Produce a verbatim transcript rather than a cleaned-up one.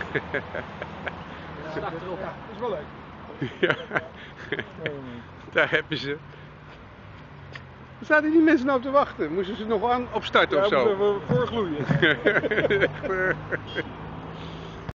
Start erop. Ja, dat is wel leuk. Ja. Daar heb je ze. Zaten die mensen nou op te wachten? Moesten ze nog aan opstarten Ja, of zo? we moeten even voorgloeien. Echt, eh,